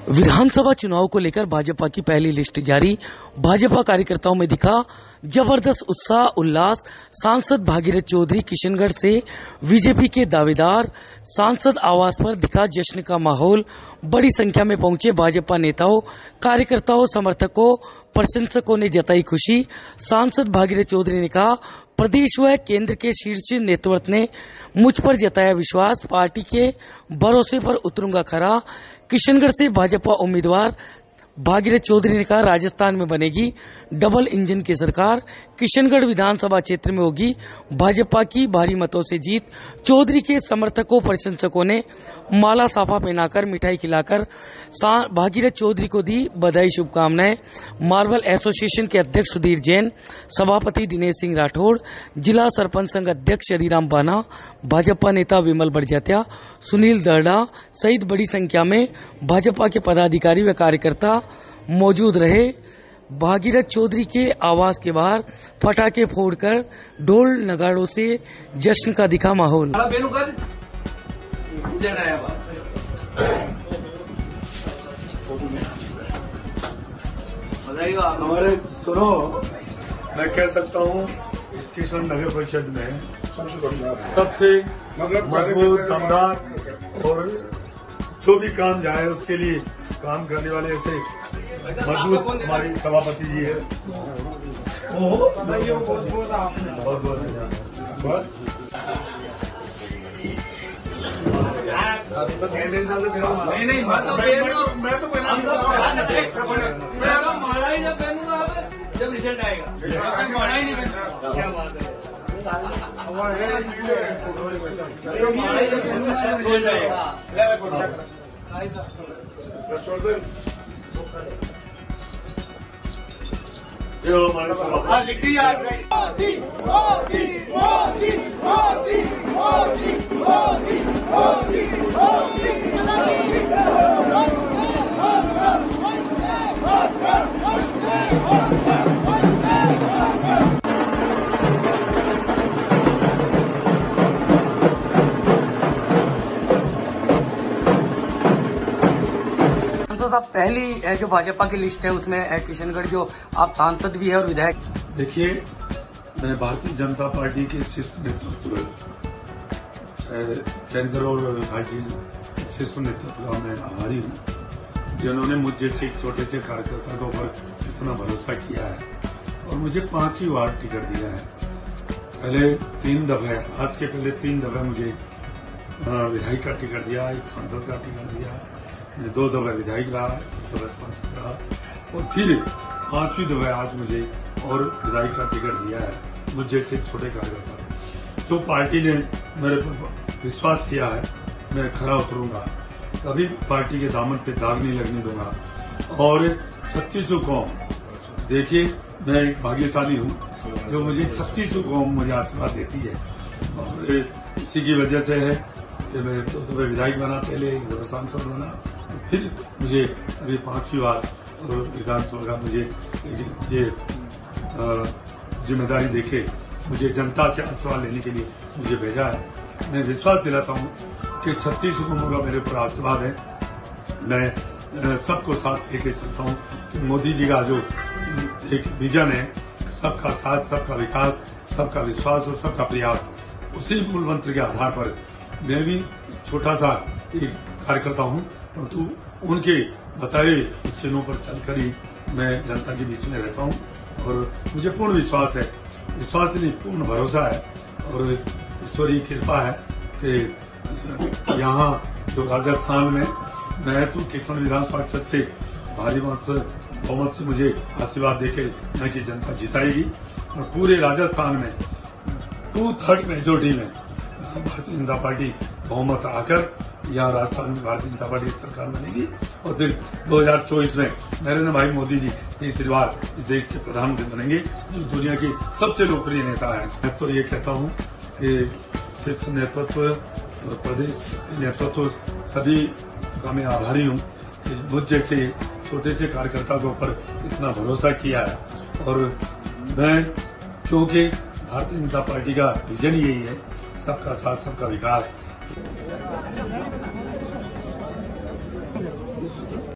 विधानसभा चुनाव को लेकर भाजपा की पहली लिस्ट जारी। भाजपा कार्यकर्ताओं में दिखा जबरदस्त उत्साह उल्लास। सांसद भागीरथ चौधरी किशनगढ़ से बीजेपी के दावेदार सांसद आवास पर दिखा जश्न का माहौल। बड़ी संख्या में पहुंचे भाजपा नेताओं, कार्यकर्ताओं, समर्थकों, प्रशंसकों ने जताई खुशी। सांसद भागीरथ चौधरी ने कहा, प्रदेश व केंद्र के शीर्ष नेतृत्व ने मुझ पर जताया विश्वास, पार्टी के भरोसे पर उतरूंगा खरा। किशनगढ़ से भाजपा उम्मीदवार भागीरथ चौधरी ने कहा, राजस्थान में बनेगी डबल इंजन की सरकार। किशनगढ़ विधानसभा क्षेत्र में होगी भाजपा की भारी मतों से जीत। चौधरी के समर्थकों, प्रशंसकों ने माला साफा पहनाकर, मिठाई खिलाकर भागीरथ चौधरी को दी बधाई, शुभकामनाएं। मार्बल एसोसिएशन के अध्यक्ष सुधीर जैन, सभापति दिनेश सिंह राठौड़, जिला सरपंच संघ अध्यक्ष हरिराम बाना, भाजपा नेता विमल बड़जात्या, सुनील दरड़ा सहित बड़ी संख्या में भाजपा के पदाधिकारी व कार्यकर्ता मौजूद रहे। भागीरथ चौधरी के आवास के बाहर पटाखे फोड़कर ढोल नगाड़ों से जश्न का दिखा माहौल। हमारे सुनो, मैं कह सकता हूँ इस किशन नगर परिषद में सबसे मजबूत, दमदार और जो भी काम जाए उसके लिए काम करने वाले ऐसे मजबूत हमारी सभापति जी है। बहुत बहुत जब रिजल्ट आएगा क्या बात है। जो हमारे सभापति साहब, पहली जो भाजपा की लिस्ट है उसमें किशनगढ़ जो आप सांसद भी है और विधायक। देखिए, मैं भारतीय जनता पार्टी के शीर्ष नेतृत्व, केंद्र और राज्य शीर्ष नेतृत्व का मैं आभारी हूँ, जिन्होंने मुझ जैसे एक छोटे से कार्यकर्ता के ऊपर इतना भरोसा किया है और मुझे 5 ही वार्ड टिकट दिया है। पहले 3 दफे, आज के पहले 3 दफे मुझे विधायक का टिकट दिया, एक सांसद का टिकट दिया। मैं 2 दफे विधायक रहा, 1 दफे सांसद रहा और फिर 5वीं दफे आज मुझे और विधायक का टिकट दिया है। मुझ जैसे छोटे कार्यकर्ता, जो पार्टी ने मेरे पर विश्वास किया है, मैं खरा उतरूंगा, कभी पार्टी के दामन पे दाग नहीं लगने दूंगा। और 36 कौम, देखिए मैं एक भाग्यशाली हूँ जो मुझे 36 कौम मुझे आशीर्वाद देती है और इसी की वजह से है कि मैं 2 दफे विधायक बना, पहले 1 दफे सांसद बना, फिर मुझे अभी 5वीं बार विधानसभा का मुझे ये जिम्मेदारी देके मुझे जनता से आशीर्वाद लेने के लिए मुझे भेजा है। मैं विश्वास दिलाता हूँ कि 36 कौमों का मेरे ऊपर आशीर्वाद है। मैं सबको साथ लेके चलता हूँ कि मोदी जी का जो एक विजन है, सबका साथ, सबका विकास, सबका विश्वास और सबका प्रयास, उसी मूल मंत्र के आधार पर मैं भी छोटा सा एक कार्यकर्ता हूँ, परंतु उनके बताए चिन्हों पर चलकर ही मैं जनता के बीच में रहता हूँ और मुझे पूर्ण विश्वास है, विश्वास नहीं पूर्ण भरोसा है और ईश्वरीय कृपा है कि यहाँ जो राजस्थान में मैं तो किशनगढ़ विधानसभा क्षेत्र से भारी बहुमत से मुझे आशीर्वाद देकर यहाँ की जनता जिताएगी और पूरे राजस्थान में 2/3 मेजोरिटी में भारतीय जनता पार्टी बहुमत आकर यहाँ राजस्थान में भारतीय जनता पार्टी सरकार बनेगी और फिर 2024 में नरेंद्र भाई मोदी जी तीसरी बार इस देश के प्रधानमंत्री बनेंगे, जो दुनिया के सबसे लोकप्रिय नेता है। मैं तो ये कहता हूँ कि शीर्ष नेतृत्व, प्रदेश नेतृत्व सभी का मैं आभारी हूँ कि मुझ जैसे छोटे से कार्यकर्ता के ऊपर इतना भरोसा किया है। और मैं, क्योंकि भारतीय जनता पार्टी का विजन यही है, सबका साथ, सबका विकास,